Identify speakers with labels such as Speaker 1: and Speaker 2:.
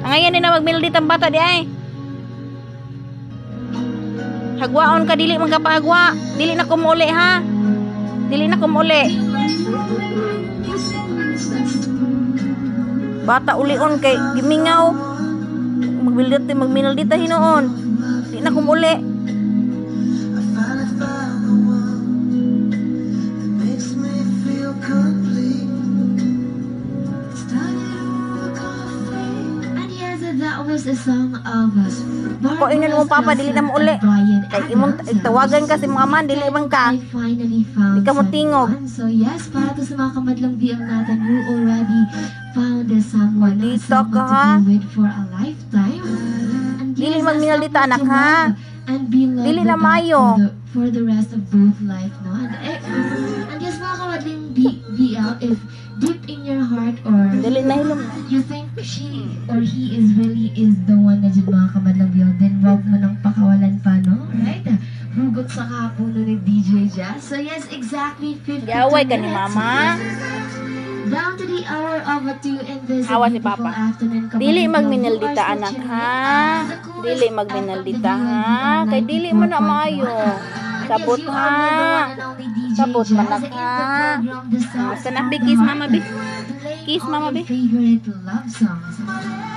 Speaker 1: Ngayon din na magmildi ang bata di ay. Hagwaon ka, dili magkapahagwa. Dili na kumuli ha. Dili na kumuli. Bata ulion kay gimingaw. Magmildi ta hinoon. Dili na kumuli.
Speaker 2: That was a song of
Speaker 1: Ko ingon mo papa dili na mo uli. Kay imong tawagan ka si mama dili man ka. Di ka mo tingog.
Speaker 2: So yes, para to sa mga kamadlang biyang natin who already found someone to be with for a lifetime.
Speaker 1: Dili magminal dito anak ha.
Speaker 2: And be loved
Speaker 1: dili na mayo
Speaker 2: for the rest of both life, no? And yes, mga kamadling BL, if deep in your heart or
Speaker 1: dili na hilom
Speaker 2: you think she or he is really is the one na dyan mga kamadlang BL, then wag mo nang pakawalan pa, no? Right? Hugot sa kapuno ni DJ Jazz. So yes, exactly 52
Speaker 1: Yaway ka ni mama.
Speaker 2: Down to the hour of 2 in this
Speaker 1: Awa si papa.
Speaker 2: afternoon.
Speaker 1: Dili magminaldita anak ha. Dili magminaldita ha. Kay dili mo na maayo. Sabot ha. Sabot manak ha. Basta na kiss mama bi. Kiss mama bi.
Speaker 2: Favorite love songs.